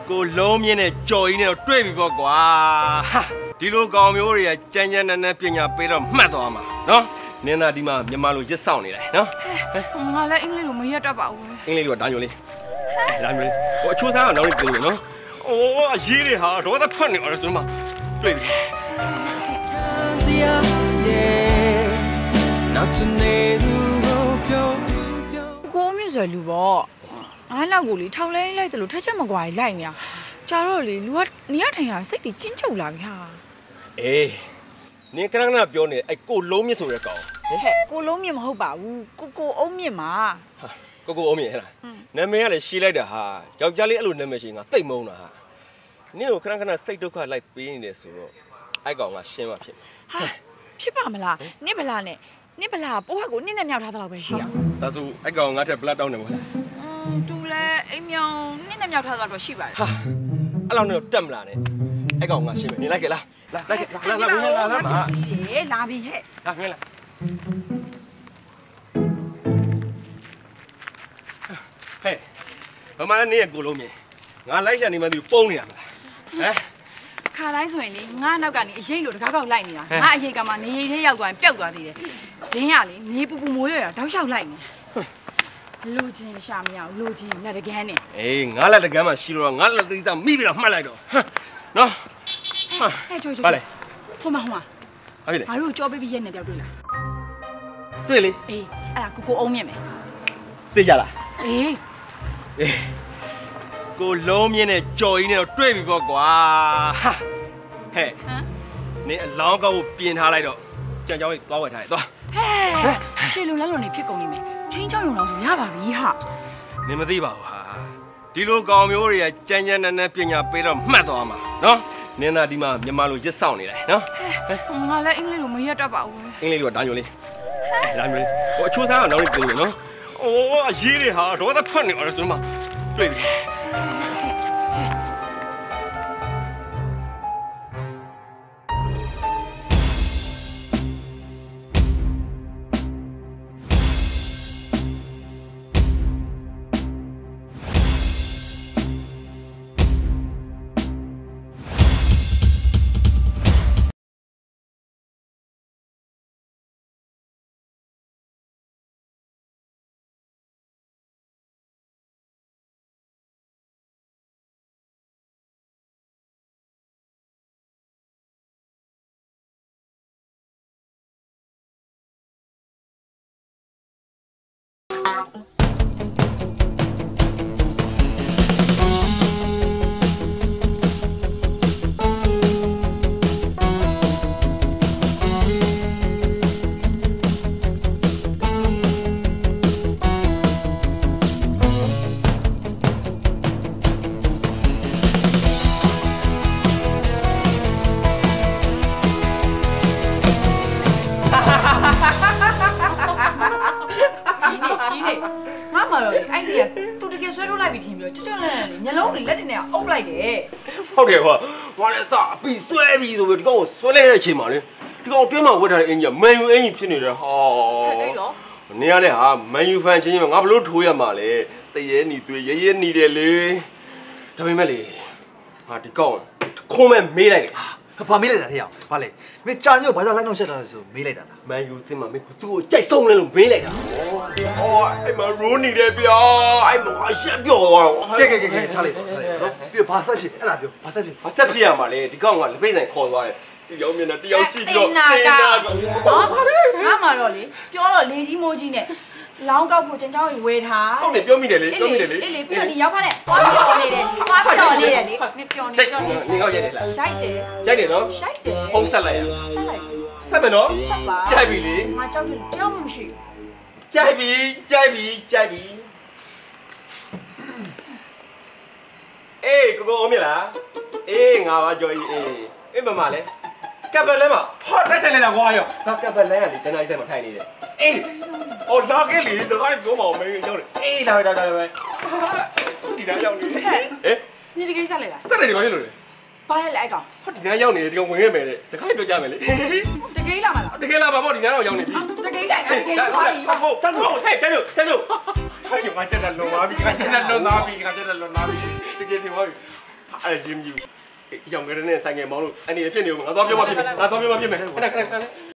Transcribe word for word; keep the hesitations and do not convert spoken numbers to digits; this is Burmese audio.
ကိုလုံးမြင့်နဲ့ကြော်ရင်းနဲ့တော့တွေ့ပြီပေါ့ကွာဟာဒီလိုကောင်မျိုးတွေကကြမ်းကြမ်းနဲ့နဲ့ပညာပေးတော့မှတ်သွားမှာနော်နင်းသားဒီမှာမြန်မာလိုရစ်ဆောင်နေတယ်နော်ငါလည်းအင်္ဂလိပ်လိုမရက်တတ်ပါဘူးအင်္ဂလိပ်လိုဒါမျိုးလေးဒါမျိုးလေးဟိုအချိုးစားကနောက်နေပြင်နော်အိုးအရေးတွေဟာတော့သက်ထွက်နေအောင်ဆိုမှတွေ့ပြီကိုအမြင့်ဆိုလူပေါ့ငါလောက်ကိုလေထောက်လဲလိုက်တယ်လို့ထက်ချက်မကွာလိုက်နေရကြာတော့လေလူကနေရထိုင်ရစိတ်တွေချင်းချုပ်လာပြီဟာအေးနင်ခဏခဏပြောနေအဲ့ကိုလုံးမြင့်ဆိုတဲ့ကောင်ဟဲ့ကိုလုံးမြင့်မဟုတ်ပါဘူးကိုကိုအုံးမြင့်မှာဟာကိုကိုအုံးမြင့်ဟဲ့လားနာမည်ကလည်းရှင်းလိုက်တာဟာယောက်ျားလေးအဲ့လိုနာမည်ရှင်းကတိတ်မုန်းတာဟာနင်ကိုခဏခဏစိတ်ဒုက္ခလိုက်ပေးနေတယ်ဆိုတော့အဲ့ကောင်ကရှင်းမှဖြစ်ဟာဖြစ်ပါမလားနင့်ဗလာနဲ့နင့်ဗလာပိုးဟက်ကိုနင့်နဲ့မြောက်ထားသလောက်ပဲရှိရဒါဆိုအဲ့ကောင်ငါထက်ဘလက်တောင်းနေမလားอืมသူလည်းအိမ်မြောင်နင့်နဲ့မြောက်ထားသလောက်တော့ရှိပါတယ်ဟာအဲ့လောက်နဲ့တက်မလာနဲ့အဲ့ကောင်ငါရှင်းမယ်နင်လိုက်ခဲ့လားလာလိုက်ခဲ့လာလာဝင်လာလာမှာအေးလာပြီဟဲ့လာဝင်လာဟဲ့ဘာမှလည်းနင်ရဲ့ကိုလုံးမြင်ငါလိုက်ရနေမှသူပုံနေရမလားဟမ်ခါတိုင်းဆိုရင်လေငါနောက်ကနေအရေးလို့တကားကောက်လိုက်နေတာငါအရေးကမှနေရီထဲရောက်သွားရင်ပျောက်သွားသေးတယ်ဒင်းကလေနေပူပူမိုးရရတောက်လျှောက်လိုက်နေလူချင်းရှာမရအောင်လူချင်းလက်တကန်းနဲ့အေးငါလက်တကန်းမှာရှိတော့ငါလက်သေးစားမိပြီးတော့မှတ်လိုက်တော့နော်ဟဲ့ချိုးချိုးဘာလဲဟိုမှာဟိုမှာဟုတ်ပြီလေငါတို့ကြောပေးပြီးရက်နေတောက်တွေ့လားတွေ့လေအေးအဲ့ဒါကိုကိုအုံးမြင့်မယ်သိကြလားအေးအေးကိုလုံးမြင့်နဲ့ကြော်ရင်းနဲ့တော့တွေ့ပြီပေါ့ကွာဟာဟဲ့နင်အလောင်းကောက်ကိုပြင်ထားလိုက်တော့ကြံကြောင်းကြီးသွားဝယ်ထားတယ်သွားဟဲ့ခြေလုံလက်လုံနေဖြစ်ကုန်နေမယ်ချင်းချောင်းရုံလောက်ဆိုရပါပြီဟာနင်မသိပါဘူးဟာဒီလိုကောင်မျိုးတွေကကြမ်းကြမ်းနဲ့နဲ့ပညာပေးတော့မှတ်သွားမှာနော်နင်းသားဒီမှာမြန်မာလိုရစ်ဆောင်နေတယ်နော်ငါလည်းအင်္ဂလိပ်လိုမရက်တတ်ပါဘူးအင်္ဂလိပ်လိုဒါမျိုးလေးဒါမျိုးလေးဟိုအချိုးစားကနောက်နေပြင်နော်အိုးအရေးတွေဟာတော့သက်ထွက်နေအောင်ဆိုမှတွေ့ပြီဟုတ်တယ်ကွာဘာလဲစအပီဆွဲပြီးဆိုပြီးဒီကောင်ကိုဆွဲလိုက်တဲ့အချိန်မှာလေဒီကောင်တွင်းမှာဝတ်ထားတဲ့အင်ကြီးကမန်ယူအင်ကြီးဖြစ်နေတယ်ဟာအဲ့တော့နင်ကလည်းဟာမန်ယူဖန်ချင်းချင်းငါဘလို့ထိုးရမှာလဲတရေနီသွေးရဲရဲနီတယ်လေဒါပေမဲ့လေဟာဒီကောင်ခုံးမဲ့မေးလိုက်တယ်ဘာမေးလိုက်တာတဲ့အောင်ဘာလဲမင်းကြာညို့ဘာကြောင့်လိုက်နှောက်ချက်တာလဲဆိုမေးလိုက်တာလားမန်ယူသင်မှာမင်းဘသူ့ကိုကြိုက်ဆုံးလဲလို့မေးလိုက်တာအော်အဲ့မှာရိုးနေတယ်ဗျာအဲ့မှာရှက်ပြော့သွားတော့ကဲကဲကဲကဲထားလိုက်ထားလိုက်နော်ပြီးတော့ဘာဆက်ဖြစ်အဲ့ဒါပြောဘာဆက်ဖြစ်ဘာဆက်ဖြစ်ရမှာလဲဒီကောင်ကလက်ပိတ်ဆိုင်ခေါ်သွားတယ်ဒီရောက်မြင်တယ်တယောက်ကြည့်ပြီးတော့တင်နာကနော်ငါမှတော့လေပြောတော့လေကြီးမိုးကြီးနဲ့လောင်းကောက်ဖို့ကျန်ကြောင်းဝယ်ထားဟုတ်တယ်ပြောမိတယ်လေပြောမိတယ်လေအေးလေပြီးတော့ဒီရောက်ခါနဲ့သွားပြောနေတယ်သွားပြောနေတယ်လေနင်ပြောနေပြောနေနင်ရောက်ရတယ်လားရိုက်တယ်ရိုက်တယ်နော်ရိုက်တယ်ဖုန်းဆက်လိုက်ရဆက်လိုက်ဆက်မယ်နော်ဆက်ပါကြိုက်ပြီလေငါကြောက်တယ်ကြောက်မှမရှိကြိုက်ပြီကြိုက်ပြီကြိုက်ပြီအေးကိုကိုအောင်မြင်လားအေးငါပါကြော်ကြီးအေးအေးမမလဲကပ်ပလဲမှာဟောတိုက်ဆိုင်လိုက်တာကွာရောငါကပ်ပလဲကလေတနိုင်ဆိုင်မှာထိုင်နေတယ်အေး哦，拉给你是俺狗毛没有的，哎，来来来来，你那要你，哎， 你这个啥来了？ 啥来的嘛？有了。 ဘာလဲလဲအကောင်ဟောဒီနားရောက်နေတယ်ဒီကောင်ဝင်ခဲ့မယ်တဲ့စကားပြောကြမယ်လေတကယ်လာမလားတကယ်လာပါပေါ့ဒီနားတော့ရောက်နေပြီတကယ်လာတကယ်သွားပြီဟုတ်ကျန်လို့ဟဲ့ကျန်လို့ကျန်လို့ဟဲ့ငါကျန်တယ်လုံပါပြီငါကျန်တယ်လုံသားပြီငါကျန်တယ်လုံသားပြီတကယ်ဒီပါပြီဟအဲ့ဂျင်းကြီးဒီကြောင့်ငရနဲ့ဆိုင်ငယ်မောင်းလို့အနေနဲ့ဖြစ်နေဦးငါသွားပြောမှဖြစ်မယ်ငါသွားပြောမှဖြစ်မယ်ခဏခဏခဏ